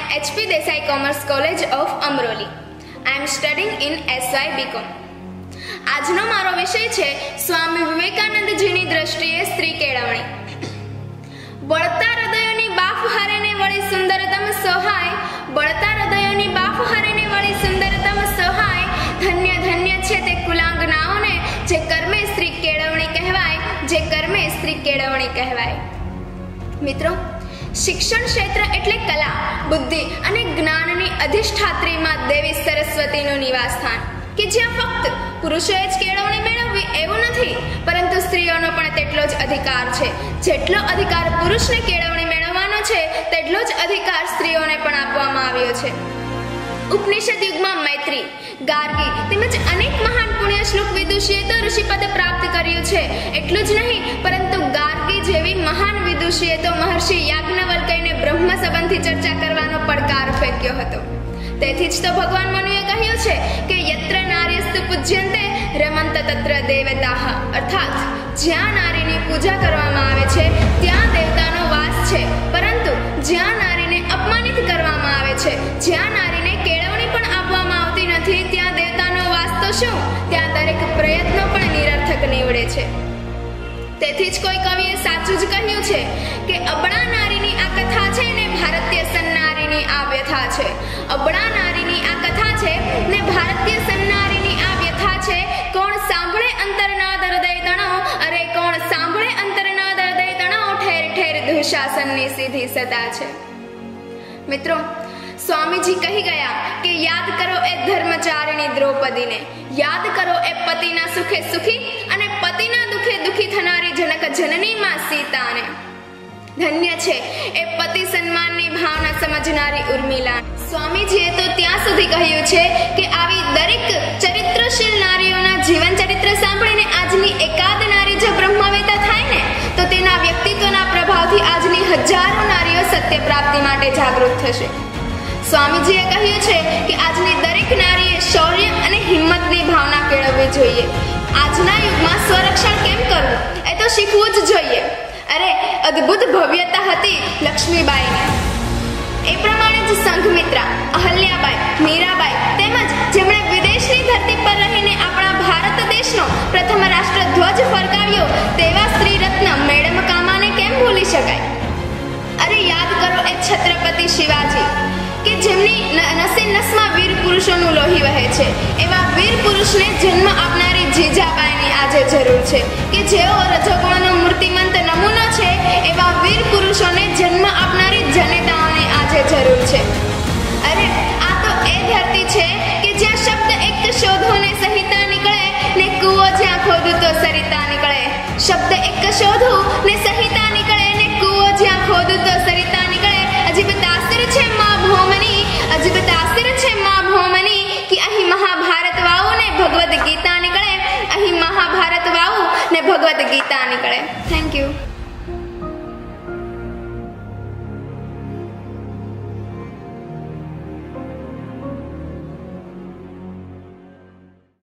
HP Desai Commerce College of Amroli. I am studying in SY BCom. આજનો મારો વિષય છે સ્વામી વિવેકાનંદજીની દ્રષ્ટિએ સ્ત્રી કેળવણી. બળતા હૃદયોની બાફ હારેને વળી સુંદરતમ સહાય, બળતા હૃદયોની બાફ હારેને વળી સુંદરતમ સહાય, ધન્ય ધન્ય છે તે કુલાંગનાઓને જે કર્મે સ્ત્રી કેળવણી કહેવાય, જે કર્મે સ્ત્રી કેળવણી કહેવાય. મિત્રો, શિક્ષણ ક્ષેત્ર એટલે કલા, બુદ્ધિ અને જ્ઞાનની અધિષ્ઠાત્રીમાં દેવી સરસ્વતીનું નિવાસસ્થાન કે જ્યાં ફક્ત પુરુષોએ જ કેળવણી મેળવવી એવું નથી, પરંતુ સ્ત્રીઓનો પણ તેટલો જ અધિકાર છે. જેટલો અધિકાર પુરુષને કેળવણી મેળવવાનો છે, તેટલો જ અધિકાર સ્ત્રીઓને પણ આપવામાં આવ્યો છે. ઉપનિષદ યુગમાં મૈત્રી, ગાર્ગી તેમજ અનેક મહાન પુણ્ય શ્લોક વિદુષીએ તો ઋષિપદ પ્રાપ્ત કર્યું છે. એટલું જ નહીં, પરંતુ ગાર્ગી જેવી મહાન વિદુષીએ તો મહર્ષિ યાજ્ઞવલ્ક્યને બ્રહ્મ સંબંધી ચર્ચા કરવાનો પડકાર ફેંક્યો હતો. તેથી જ તો ભગવાન મનુએ કહ્યું છે કે યત્ર નાર્યસ્તુ પૂજ્યન્તે રમંત તત્ર દેવતાઃ, અર્થાત જ્યાં નારીની પૂજા કરવામાં આવે છે ત્યાં દેવતાનો વાસ છે, પરંતુ જ્યાં નારીને અપમાનિત કરવામાં આવે છે, જ્યાં નારીને કેળવણી પણ આપવામાં આવતી નથી, ત્યાં દેવતાનો વાસ તો શું, ત્યાં દરેક પ્રયત્નો પણ નિરર્થક નીવડે છે. તેથી જ કોઈ કવિએ સાચું જ કહ્યું છે કે અબળા નારીની આ કથા છે ને ભારતીય સન્નારીની આ વ્યથા છે. અબળા નારીની આ કથા છે ને ભારતીય સન્નારીની આ વ્યથા છે. કોણ સાંભળે અંતરના હૃદય તણો, અરે કોણ સાંભળે અંતરના હૃદય તણો, ઠેર ઠેર દુશાસનની સીધી સદા છે. મિત્રો, સ્વામીજી કહી ગયા કે યાદ કરો એ ધર્મચારિણી દ્રૌપદીને, યાદ કરો એ પતિના સુખે સુખી અને પતિના દુખે દુખી થનારી જનક જનની માં સીતાને. ધન્ય છે એ પતિ સન્માનની ભાવના સમજનારી ઉર્મિલા. સ્વામીજીએ તો ત્યાં સુધી કહ્યું છે કે આવી દરેક ચરિત્રશીલ નારીઓના જીવન ચરિત્ર સાંભળીને આજની એકાદ નારી જો બ્રહ્મવેતા થાય ને, તો તેના વ્યક્તિત્વના પ્રભાવથી આજની હજારો નારીઓ સત્ય પ્રાપ્તિ માટે જાગૃત થશે. સ્વામીજીએ કહ્યું છે કે આજની દરેક નારીએ શૌર્ય અને હિંમતની ભાવના કેળવવી જોઈએ. આજના યુગમાં સ્વરક્ષણ કેમ કરવું એ તો શીખવું જ જોઈએ. અરે, અદ્ભુત ભવ્યતા હતી લક્ષ્મીબાઈને. એ પ્રમાણે જ સંઘમિત્રા, અહલ્યાબાઈ, મીરાબાઈ તેમજ જેમણે વિદેશની ધરતી પર રહીને આપણા ભારત દેશનો પ્રથમ રાષ્ટ્રધ્વજ ફરકાવ્યો, તેવા સ્ત્રી રત્ન મેડમ કામાને કેમ ભૂલી શકાય. અરે, યાદ કરો એ છત્રપતિ શિવાજી કે જેમની નસે નસમાં વીર પુરુષોનું લોહી વહે છે. એવા વીર પુરુષને જન્મ આપનારી જીજાબાઈની આજે જરૂર છે કે જેઓ રજોગુણનો મૂર્તિમંત નમૂનો છે. એવા વીર પુરુષોને જન્મ આપનારી જનેતાઓની આજે જરૂર છે. અરે, આ તો એ ધરતી છે કે જ્યાં શબ્દ એક શોધો ને સહિતા નીકળે ને કૂવો જ્યાં ખોદું તો સરિતા નીકળે. શબ્દ એક શોધું ને સહિતા નીકળે ને કૂવો જ્યાં ખોદું તો સરિતા નીકળે. અજીબ તાસીર છે માં ભૌમની, અજીબ તાસીર છે માં ભૌમની કે અહીં મહાભારત વાવું ને ભગવદ્ ગીતા નીકળે, અહીં મહાભારત વાવું ને ભગવદ્ ગીતા નીકળે. Thank you.